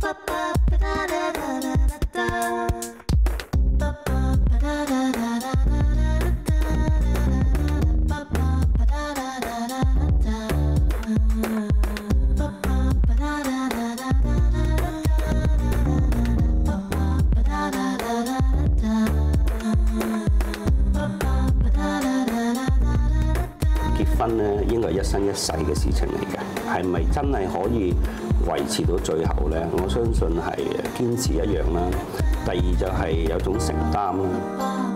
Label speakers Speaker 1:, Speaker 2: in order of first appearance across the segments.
Speaker 1: 婚咧應該係一生一世嘅事情嚟嘅，係咪真係可以維持到最後咧？我相信係堅持一樣啦。第二就係有種承擔啦。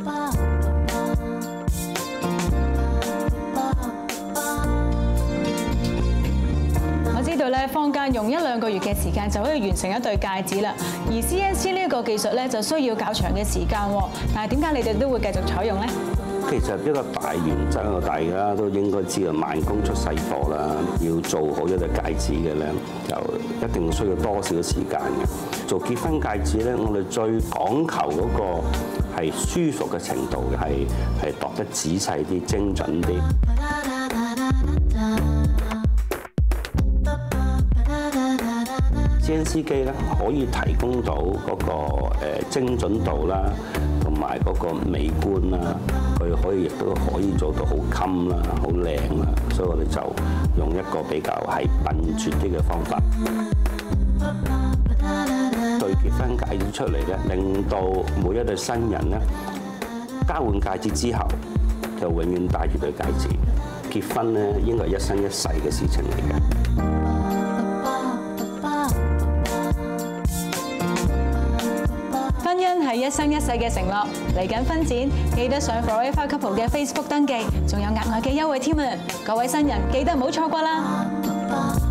Speaker 2: 我知道咧，坊間用1-2個月嘅時間就可以完成一對戒指啦。而 CNC 呢個技術咧就需要較長嘅時間喎。但係點解你哋都會繼續採用咧？
Speaker 1: 其實一個大原則，大家都應該知道，慢工出細貨啦。要做好一對戒指嘅咧，就一定需要多少時間嘅。做結婚戒指咧，我哋最講求嗰個係舒服嘅程度嘅，係度得仔細啲、精準啲。CNC 機咧可以提供到嗰個精準度啦，同埋嗰個美觀啦，佢亦都可以做到好襟啦、好靚啦，所以我哋就用一個比較係笨拙啲嘅方法，對結婚戒指出嚟咧，令到每一對新人咧交換戒指之後，就永遠戴住對戒指。結婚咧應該係一生一世嘅事情嚟嘅。
Speaker 2: 婚姻係一生一世嘅承諾，嚟緊婚展記得上 Forever Couple 嘅 Facebook 登記，仲有額外嘅優惠添啊！各位新人記得唔好錯過啦！